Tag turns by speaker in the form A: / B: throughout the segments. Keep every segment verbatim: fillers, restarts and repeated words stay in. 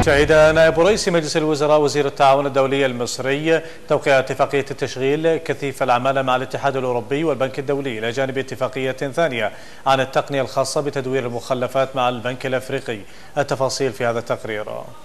A: شهد نائب رئيس مجلس الوزراء وزير التعاون الدولي المصري توقيع اتفاقية التشغيل كثيف العمالة مع الاتحاد الأوروبي والبنك الدولي إلى جانب اتفاقية ثانية عن التقنية الخاصة بتدوير المخلفات مع البنك الأفريقي. التفاصيل في هذا التقرير.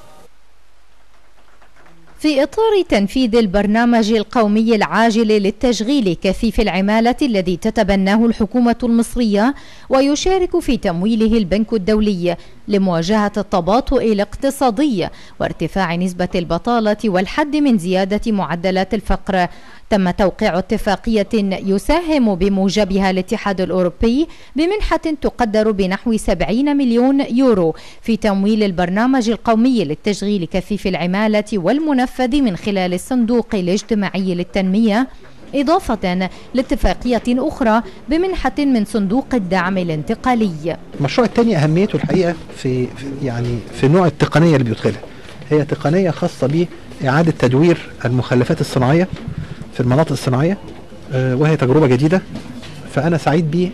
B: في إطار تنفيذ البرنامج القومي العاجل للتشغيل كثيف العمالة الذي تتبناه الحكومة المصرية ويشارك في تمويله البنك الدولي لمواجهة التباطؤ الاقتصادي وارتفاع نسبة البطالة والحد من زيادة معدلات الفقر، تم توقيع اتفاقية يساهم بموجبها الاتحاد الأوروبي بمنحة تقدر بنحو سبعين مليون يورو في تمويل البرنامج القومي للتشغيل كثيف العمالة والمنفذ من خلال الصندوق الاجتماعي للتنمية، إضافة لاتفاقية أخرى بمنحة من صندوق الدعم الانتقالي.
C: المشروع الثاني أهميته الحقيقة في يعني في نوع التقنية اللي بيدخلها، هي تقنية خاصة بإعادة تدوير المخلفات الصناعية في المناطق الصناعية، وهي تجربة جديدة فأنا سعيد بيه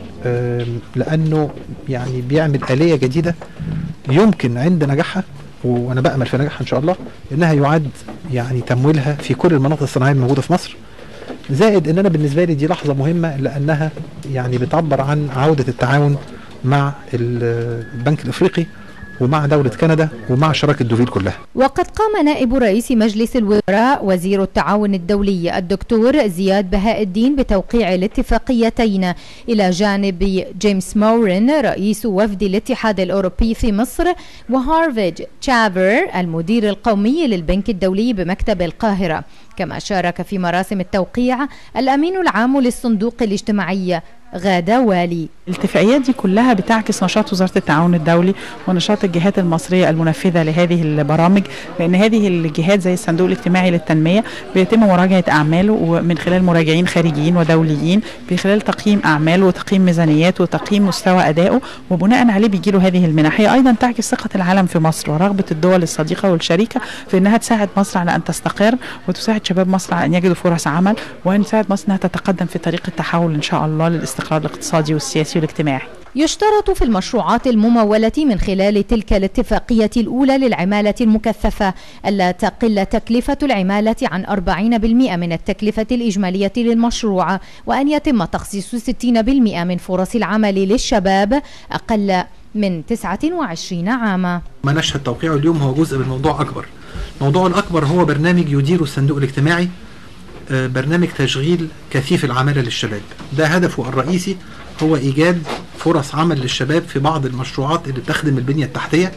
C: لأنه يعني بيعمل آلية جديدة يمكن عند نجاحها، وأنا بأمل في نجاحها إن شاء الله، إنها يعاد يعني تمويلها في كل المناطق الصناعية الموجودة في مصر. زائد إن أنا بالنسبة لي دي لحظة مهمة لأنها يعني بتعبر عن عودة التعاون مع البنك الأفريقي ومع دولة كندا ومع شراكة دوفيل كلها.
B: وقد قام نائب رئيس مجلس الوزراء وزير التعاون الدولي الدكتور زياد بهاء الدين بتوقيع الاتفاقيتين إلى جانب جيمس مورين رئيس وفد الاتحاد الأوروبي في مصر وهارفيج تشافر المدير القومي للبنك الدولي بمكتب القاهرة. كما شارك في مراسم التوقيع الأمين العام للصندوق الاجتماعي غادة والي.
D: الاتفاقيات دي كلها بتعكس نشاط وزارة التعاون الدولي ونشاط الجهات المصرية المنفذة لهذه البرامج، لأن هذه الجهات زي الصندوق الاجتماعي للتنمية بيتم مراجعة أعماله من خلال مراجعين خارجيين ودوليين في خلال تقييم أعماله وتقييم ميزانيات وتقييم مستوى أدائه، وبناء عليه بيجيله هذه المنح. هي أيضا تعكس ثقة العالم في مصر ورغبة الدول الصديقة والشريكة في أنها تساعد مصر على أن تستقر وتساعد شباب مصر على أن يجدوا فرص عمل، وأن تساعد مصر أنها تتقدم في طريق التحول إن شاء الله للاستقرار الاقتصادي والسياسي والاجتماعي.
B: يشترط في المشروعات الممولة من خلال تلك الاتفاقية الأولى للعمالة المكثفة ألا تقل تكلفة العمالة عن أربعين بالمئة من التكلفة الإجمالية للمشروع، وأن يتم تخصيص ستين بالمئة من فرص العمل للشباب أقل من تسعة وعشرين عاما.
C: ما نشهد توقيعه اليوم هو جزء من موضوع أكبر. الموضوع الأكبر هو برنامج يديره الصندوق الاجتماعي، برنامج تشغيل كثيف العمالة للشباب. ده هدفه الرئيسي هو إيجاد فرص عمل للشباب في بعض المشروعات اللي بتخدم البنية التحتية،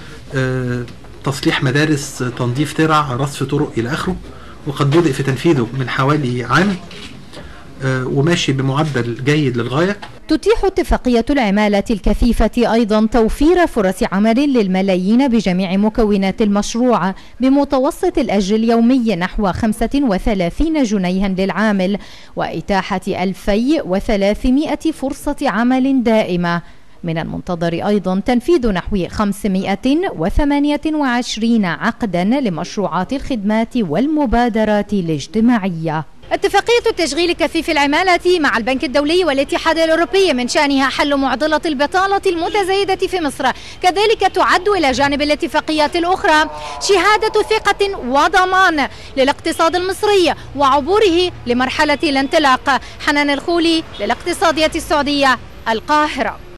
C: تصليح مدارس، تنظيف ترع، رصف طرق إلى آخره، وقد بدأ في تنفيذه من حوالي عام وماشي بمعدل جيد للغاية.
B: تتيح اتفاقية العمالة الكثيفة أيضا توفير فرص عمل للملايين بجميع مكونات المشروع بمتوسط الأجر اليومي نحو خمسة وثلاثين جنيها للعامل، وإتاحة ألفين وثلاثمئة فرصة عمل دائمة. من المنتظر أيضا تنفيذ نحو خمسمئة وثمانية وعشرين عقدا لمشروعات الخدمات والمبادرات الاجتماعية. اتفاقية التشغيل كثيف العمالة مع البنك الدولي والاتحاد الأوروبي من شأنها حل معضلة البطالة المتزايدة في مصر، كذلك تعد إلى جانب الاتفاقيات الأخرى شهادة ثقة وضمان للاقتصاد المصري وعبوره لمرحلة الانطلاق. حنان الخولي للاقتصادية السعودية، القاهرة.